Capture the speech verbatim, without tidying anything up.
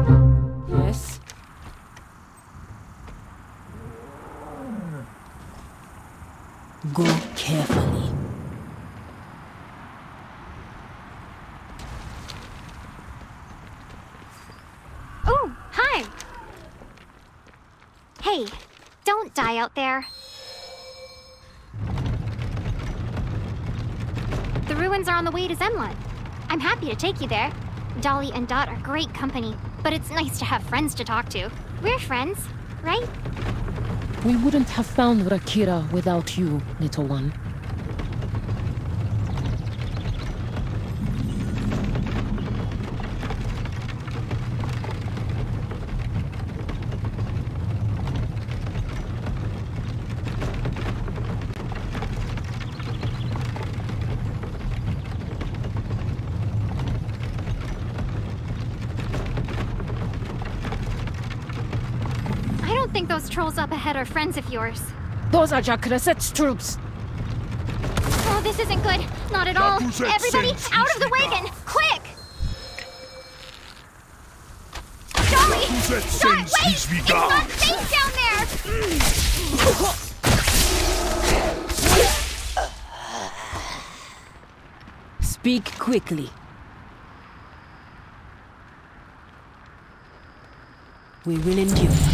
Yes? Go carefully. Oh, hi! Hey, don't die out there. The ruins are on the way to Zemlon. I'm happy to take you there. Dolly and Dot are great company, but it's nice to have friends to talk to. We're friends, right? We wouldn't have found Rakira without you, little one. I think those trolls up ahead are friends of yours. Those are Jakraset's troops! Oh, this isn't good. Not at all. Everybody, out of the wagon! Quick! Dolly! Dot, wait! It's not safe down there! Speak quickly. We will endure.